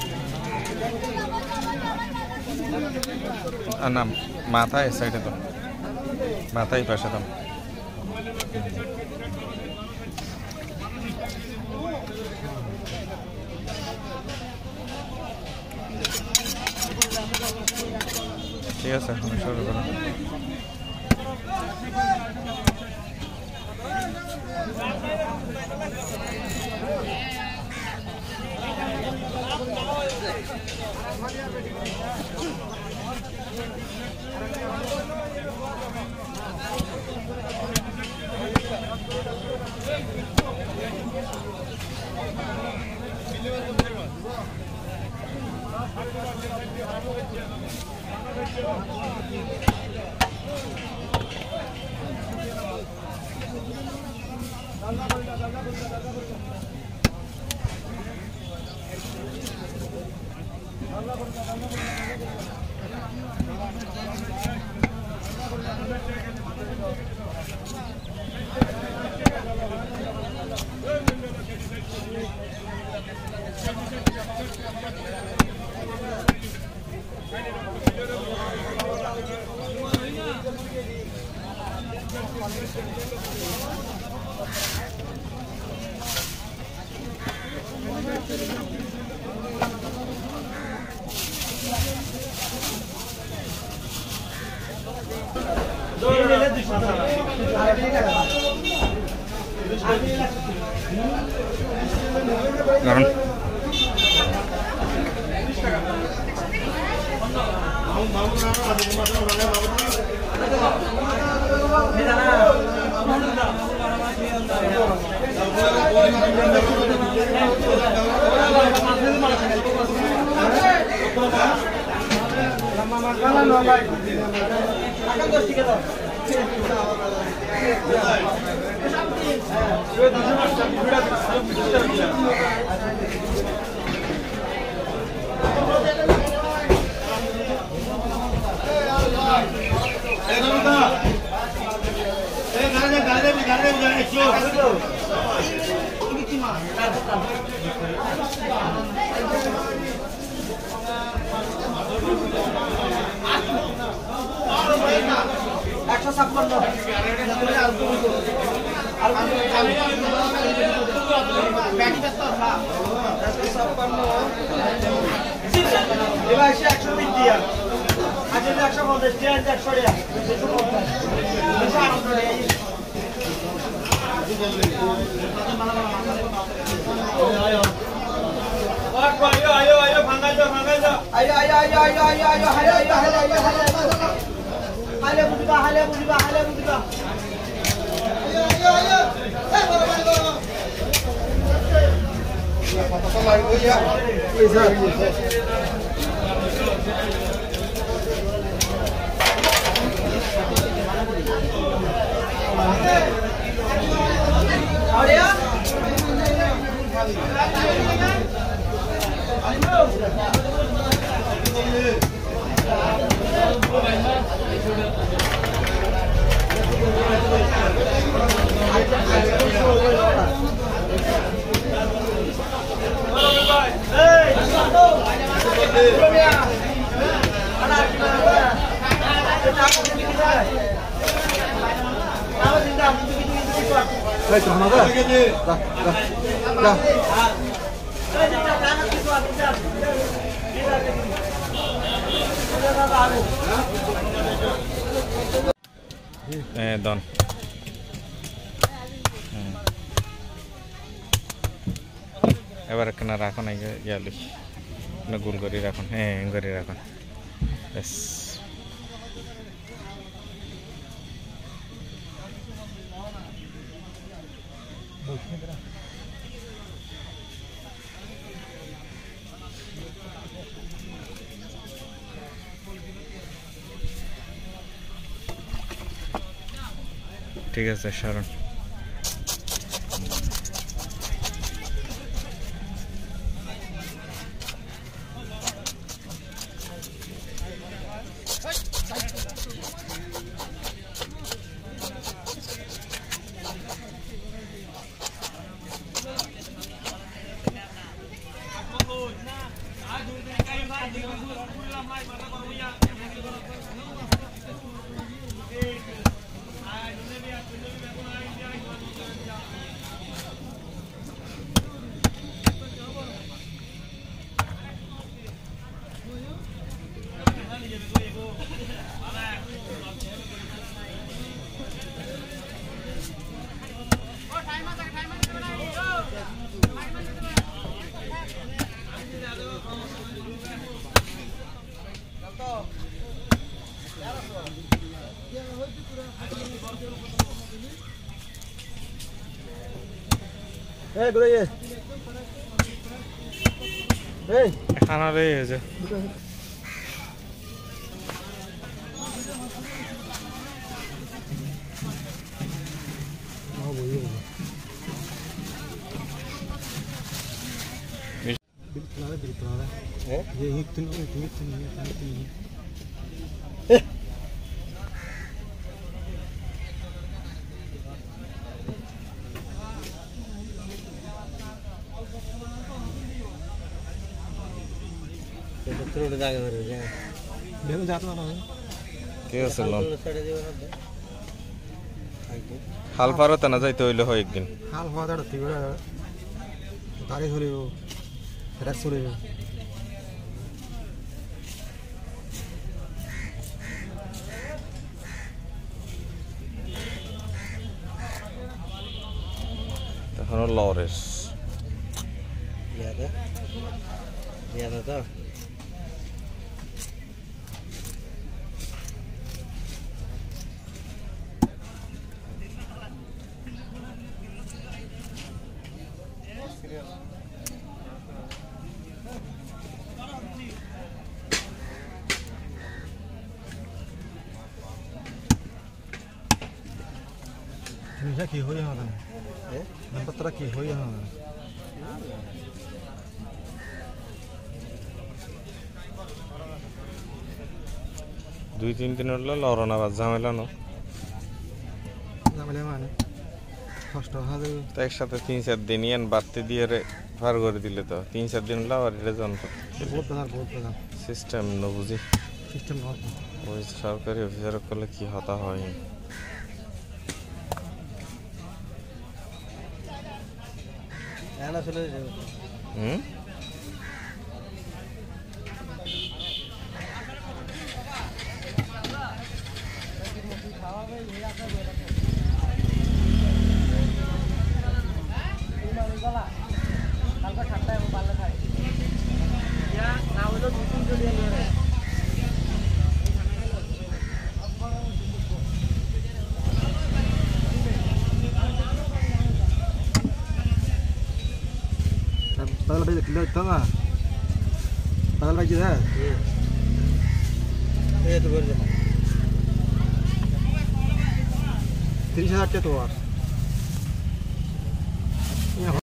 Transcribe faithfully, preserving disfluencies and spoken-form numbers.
না মাথা এই সাইডে তো মাথায় পাশে তো ঠিক আছে আমি শুরু করলাম কারণ একশো ছাপ্পান্ন এবার এসে একশো বিশ দিয়া আজ একশো পঞ্চাশ দিয়া একশো টাকা দুশো পঞ্চাশ দুশো আঠারো টাকা ayo ayo ayo ভাঙাই দাও ভাঙাই দাও ayo ayo ayo ayo ayo ayo হালে ayo হালে ayo হালে হালে বুঝবা হালে বুঝবা হালে বুঝবা ayo ayo ayo eh boro boro kata sama ibu ya bisa Ada ya? Hey, terima kasih. Dah, dah, dah. Eh, don. এবার কেনা রাখুন এই ইয়ালি না গোল করে রাখুন হ্যাঁ করে রাখুন বেশ ঠিক আছে Sharan Eh, gue ya. Eh, खाना रहे है जो mau boyo. Bil kenal, bil kenal. Eh, ये एक दिन एक दिन एक दिन एक दिन. Eh. रोड जाके भर गया बेगम जाता ना क्या सलाम साइड दे ना हाल पारो तना जाइते হইলো হয় একদিন हाल হওয়া দাঁড়া তুই গাড়ি ধরিব রাত চলিব তখন লরেস ইয়াদা ইয়াদা তো নিশা কি হই হন এ নাম্বার কি হই হন দুই তিন দিন হলো লরনা বাজ ঝামেলা না ঝামেলা মানে কষ্ট হবে তো একসাথে তিন চার দিন ইয়ান বাড়তে দিয়ে রে পার করে দিলে তো তিন চার দিন হলো আর এটা জন বহুত প্রধান বহুত প্রধান সিস্টেম ন বুঝি সিস্টেম নট ওই সরকারি অফিসার করলে কি হতা হয় এনা চলে যাবে হুম Padahal balik ke tengah. Padahal lagi dah. ये तो बोल रहा तीन हजार के तो और